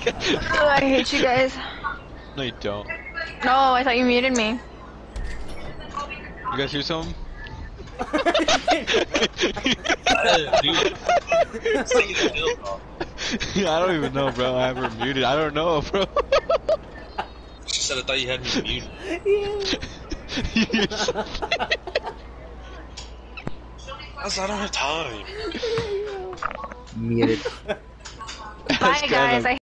I hate you guys. No, you don't. No, I thought you muted me. You guys hear something? Dude, singing the bill, bro. I don't even know, bro. I have her muted. I don't know, bro. She said I thought you had me muted. I was, I don't have time. Muted. Bye, guys.